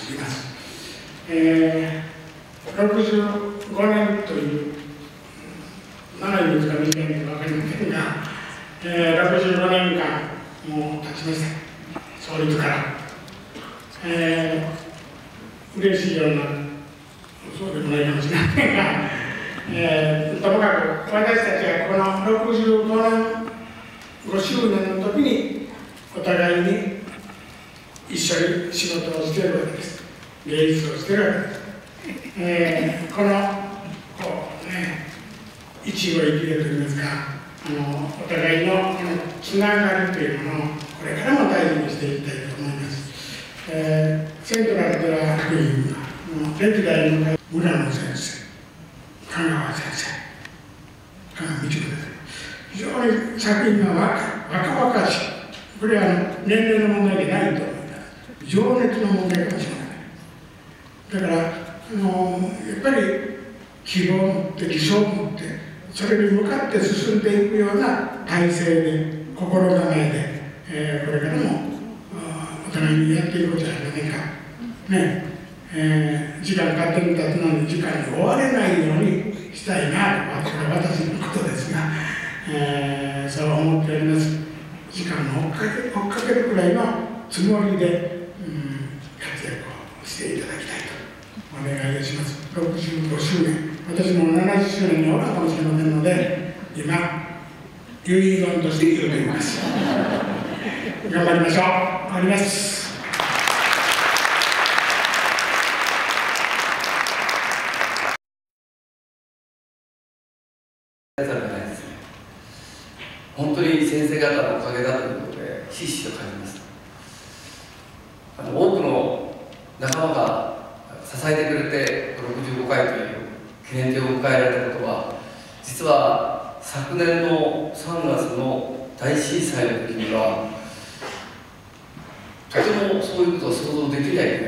ります。65年という長いですか短いのか分かりませんが、65年間もう経ちました、創立から。嬉しいような、そうでもないかもしれませんが、ともかく私たちはこの65年、5周年の時にお互いに一緒に仕事をしているわけです。芸術をしているわけです。この一期一会といいますか、お互いのこのつながりというものをこれからも大事にしていきたいと思います。セントラルでは学院の歴代の村野先生、香川先生、香川道子先生、非常に作品が若々しい。これは年齢の問題でないと思います。情熱の問題かもしれない。だからやっぱり希望を持って理想を持ってそれに向かって進んでいくような体制で心構えで、これからもお互いにやっていこうじゃありませんか。時間勝手に経つのに時間に追われないようにしたいなと、これは私のことですが、そう思っております。時間を追っかけるくらいのつもりで、活躍をしていただきたいとお願いいたします。65周年、私も70周年におるかもしれませんので、今、遺言として言うています。頑張りましょう。終わります。 本当に先生方のおかげだということでひしひしと感じます。多くの仲間が支えてくれて65回という記念日を迎えられたことは、実は昨年の3月の大震災の時にはとてもそういうことを想像できないぐらい、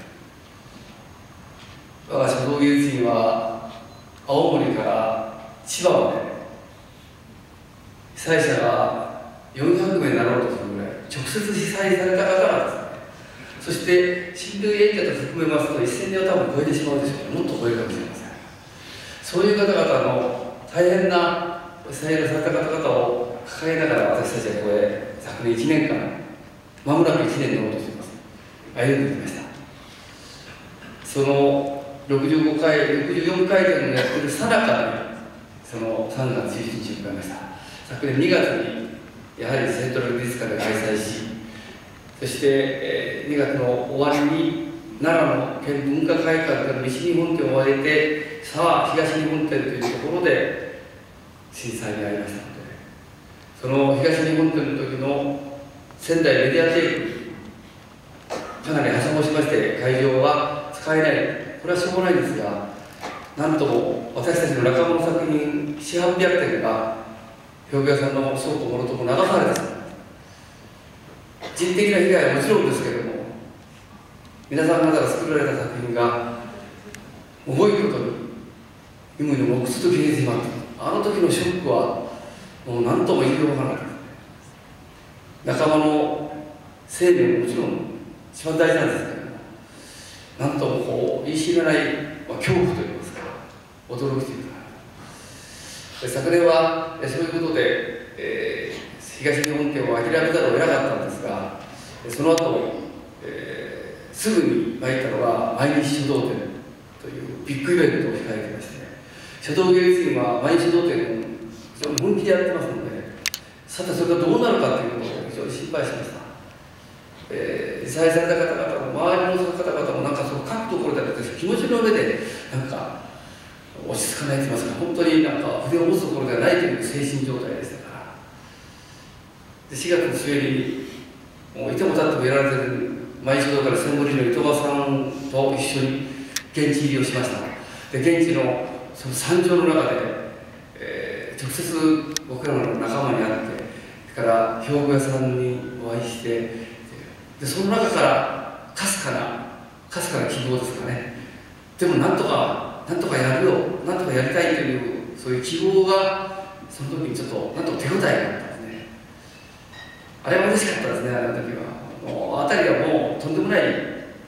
我が書道芸術院は青森から千葉まで被災者が400名になろうとするぐらい直接被災された方がですね、そして親類縁者と含めますと1000人を多分超えてしまうでしょう。もっと超えるかもしれません。そういう方々の大変な被災をされた方々を抱えながら、私たちはこれ昨年1年間、まもなく1年になろうとしています。歩んできました。その65回、64回転をやっているさなかに、その3月17日を迎えました。昨年2月にやはりセントラル美術館で開催し、そして、2月の終わりに奈良の県文化会館での西日本展を終えて、さあ東日本展というところで震災に遭いましたので、その東日本展の時の仙台メディアテープ、かなり破産をしまして会場は使えない、これはしょうがないんですが、なんとも私たちの仲間の作品700、800点が表具屋さんの倉庫もろとも流されて、人的な被害はもちろんですけれども、皆さん方が作られた作品が重いことに今にもくすと消えてしまった。あの時のショックはもう何とも言いようがなかった。仲間の生命ももちろん一番大事なんですけれども、なんともこう言い知れない、恐怖といいますか、驚きというか、昨年はそういうことで、東日本展を諦めざるを得なかったんですが、その後、すぐに参ったのが毎日書道展というビッグイベントを控えていまして、書道芸術院は毎日書道展を非常に本気でやってますので、さてそれがどうなるかということを非常に心配しました。被災された方々も周りの方々もなんかその各ところで気持ちの上でなんか落ち着かないと言いますか、本当になんか筆を持つところではないという精神状態でしたから。で4月の末にもういても立ってもやられてる毎日書道から専門理の糸川さんと一緒に現地入りをしました。で現地のその惨状の中で、直接僕らの仲間に会って、それから表具屋さんにお会いして、でその中からかすかな希望ですかね。でもなんとかやるよ、なんとかやりたいというそういう希望がその時にちょっとなんとか手応えがあったんですね。あれは嬉しかったですね。あの時はもう辺りはもうとんでもない怪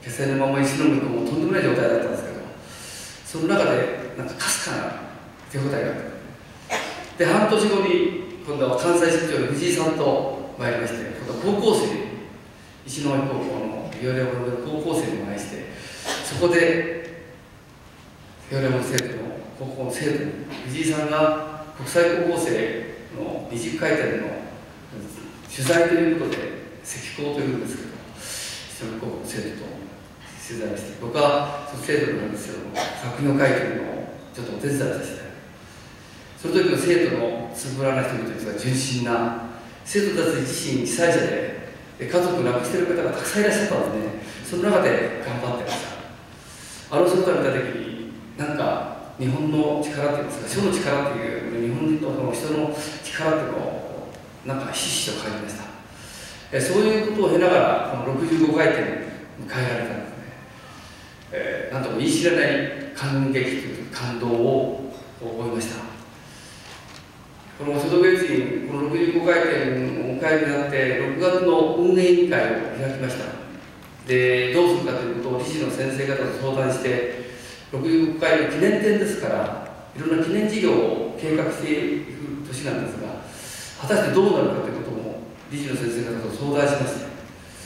気仙沼も石巻もとんでもない状態だったんですけど、その中でなんかかすかな手応えがあった。で、半年後に今度は関西出張の藤井さんと参りまして、今度は高校生、石巻高校のビオレモの高校生にお会いして、そこでビオレモの生徒の高校の生徒に藤井さんが国際高校生の20回転の取材ということで石膏というんですけど、石巻高校の生徒と取材をして、僕はその生徒なんですけども、作品を書いてるのをちょっとお手伝いさせて、その時の生徒のつぶらな人々ですが、純真な生徒たち自身被災者で家族を亡くしている方がたくさんいらっしゃったので、その中で頑張ってました。あの姿を見た時に、なんか日本の力っていうんですか、書の力っていう日本の人の力っていうのをなんかひしひしと感じました。そういうことを経ながらこの65回転に迎えられたんですね。なんとも言い知れない感激という感動を覚えました。この所属別院、この65回転をお迎えになって6月の運営委員会を開きました。で、どうするかということを理事の先生方と相談して、65回の記念展ですから、いろんな記念事業を計画していく年なんですが、果たしてどうなるかということも理事の先生方と相談しました。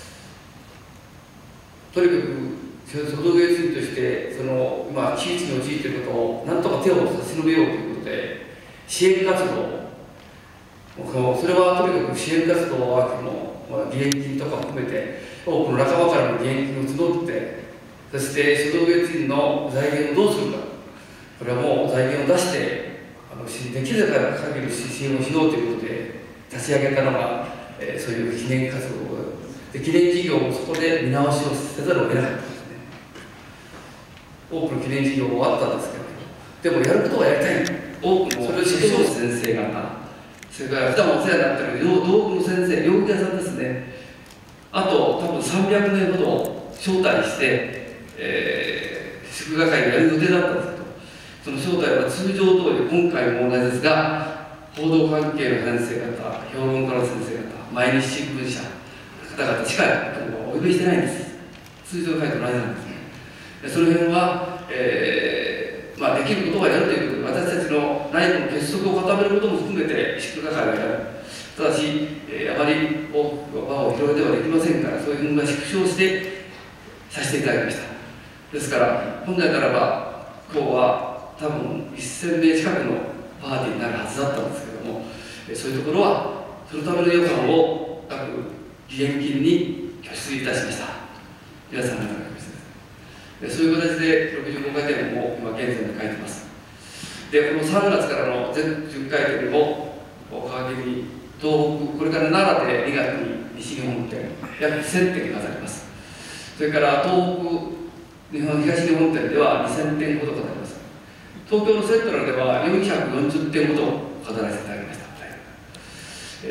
とにかく所属別院として今窮地に陥っていることをなんとか手を差し伸べようということで支援活動、それはとにかく支援活動は義援金とかも含めて多くの仲間からの義援金を募って、そして所属別院の財源をどうするか、これはもう財源を出してできる限り支援をしようということで立ち上げたのが、そういう記念活動で、記念事業もそこで見直しをせざるを得なかったんですね。多くの記念事業もあったんですけど、でもやることはやりたい。多くのそれを指導する先生方、それから普段お世話になっている道具の先生、洋服屋さんですね。あと多分300名ほど招待して、祝賀会をやる予定だったんですけど、その招待は通常通り今回も同じですが、報道関係の先生方、評論家の先生方、毎日新聞社の方々しかお呼びしてないんです。通常会と同じなんですね。その辺は、できることはやるということで、私たちの内部の結束を固めることも含めて祝賀会をやる。ただし、あまり多く輪を広げてはできませんから、そういうふうな縮小してさせていただきました。ですから、本来ならば、今日は多分1000名近くのパーティーになるはずだったんですけども、そういうところは、そのための予算を各義援金に拠出いたしました。皆さんのおかげです。そういう形で65回転も今現在に書いてます。で、この3月からの全10回転を皮切りに東北、これから奈良で2月に西日本店約1000点飾ります。それから東東日本店では2000点ほど飾ります。東京のセントラルでは440点ほど飾らせていただきました。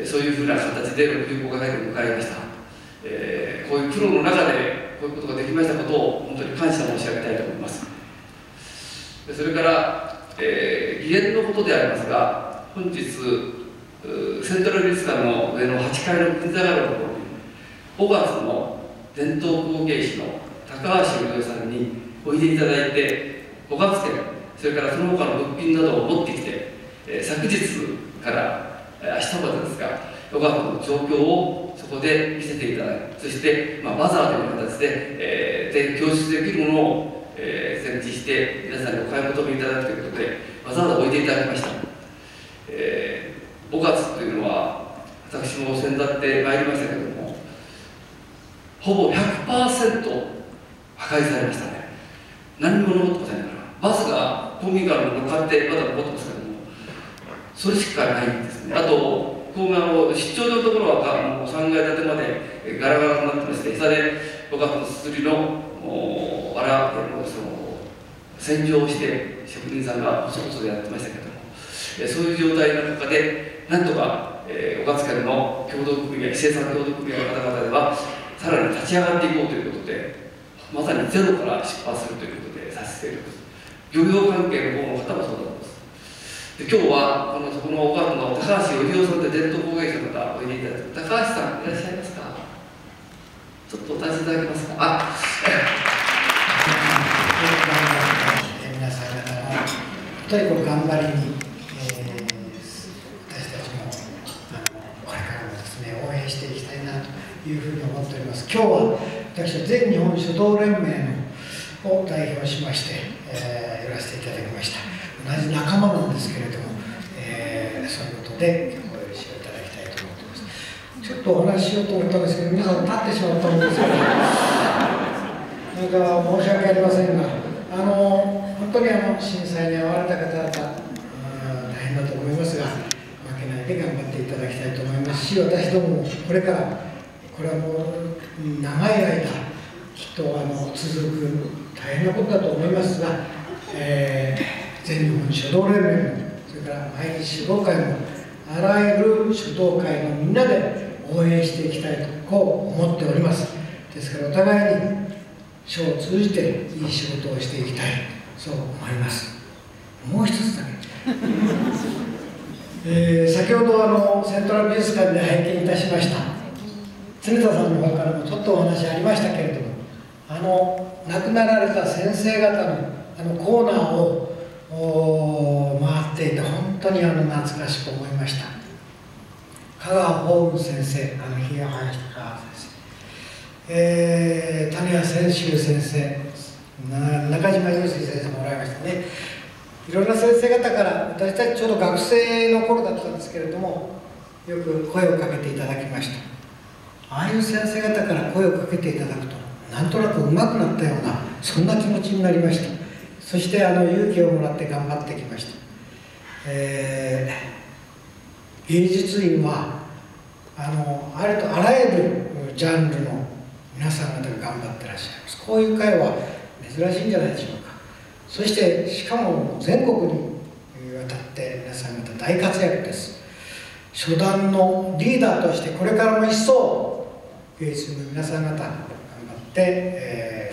そういうふうな形で65回転を迎えました。こういうプロの中でこういうことができましたことを本当に感謝申し上げたいと思います。それから、義援のことでありますが、本日セントラル美術館の上の8階の銀座があるところに5月の伝統工芸士の高橋洋さんにおいでいただいて、5月券、それからその他の物品などを持ってきて、昨日から明日までですが、5月の状況をそこで見せていただき、そして、バザーという形で、供出できるものを、設置して皆さんにお買い求めいただくということでわざわざ置いていただきました。5月というのは私も先立ってまいりましたけれども、ほぼ 100% 破壊されましたね。何も残ってませんから、バスが公民館に乗っかってまだ残ってますけれども、それしかないんですね。あと出張所のところはもう3階建てまでガラガラになってまして、下で5月のすすりの洗浄をして職人さんが細々でやってましたけれども、そういう状態の中でなんとか5月からの協同組合、生産協同組合の方々ではさらに立ち上がっていこうということで、まさにゼロから出発するということでさせているんです。漁業関係の方の方もそうだったんです。で今日はそこのお母さんの高橋頼夫さんで伝統工芸士の方おいでいただいて、高橋さんいらっしゃいますか？ちょっとお立ちいただけますか？ 当にこの頑張りに、私たちもこれからもですね応援していきたいなというふうに思っております。今日は私は全日本書道連盟を代表しまして、やらせていただきました。同じ仲間なんですけれども、そういうことでお許しをいただきたいと思っています。ちょっとお話ししようと思ったんですけど、皆さん立ってしまったんですよ。なんか申し訳ありませんが、本当に震災に遭われた方々、大変だと思いますが、負けないで頑張っていただきたいと思いますし、私どももこれから、これはもう長い間、きっと続く大変なことだと思いますが、全日本書道連盟も、それから毎日書道会も、あらゆる書道会のみんなで応援していきたいと、こう思っております。ですからお互いに書を通じていい仕事をしていきたい、そう思います。もう一つだけ、先ほどセントラル美術館で拝見いたしました常田さんの方からもちょっとお話ありましたけれども、亡くなられた先生方のコーナーを回っていて本当に懐かしく思いました。香川法雲先生、日が林香川先生、谷谷千秋先生、中島雄水先生もおられましたね。いろんな先生方から私たちちょうど学生の頃だったんですけれどもよく声をかけていただきました。ああいう先生方から声をかけていただくとなんとなく上手くなったようなそんな気持ちになりました。そして勇気をもらって頑張ってきました。芸術院はありとあらゆるジャンルの皆さん方が頑張ってらっしゃいます。こういう会は珍しいんじゃないでしょうか。そしてしかも全国にわたって皆さん方大活躍です。初段のリーダーとしてこれからも一層芸術の皆さん方頑張って、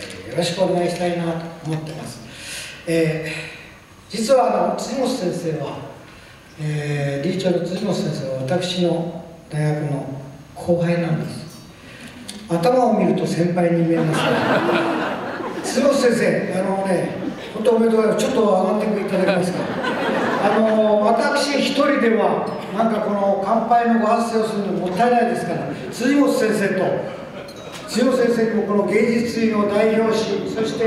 よろしくお願いしたいなと思ってます。実は辻本先生は、理事長の辻本先生は私の大学の後輩なんです。頭を見ると先輩に見えますが辻本先生本当おめでとうございます。ちょっと上がっていただけますか。私一人ではなんかこの乾杯のご発声をするのもったいないですから辻本先生にもこの芸術院を代表しそして、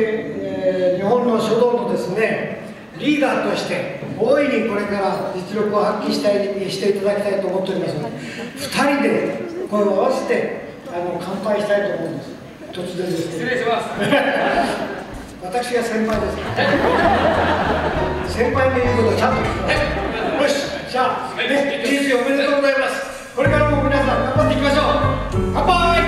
日本の書道のですねリーダーとして大いにこれから実力を発揮していただきたいと思っておりますので2人で声を合わせて乾杯したいと思うんです。突然ですけど失礼します私が先輩です先輩の言うことをちゃんと聞く。よしじゃあ人生おめでとうございます。これからも皆さん頑張っていきましょう。乾杯。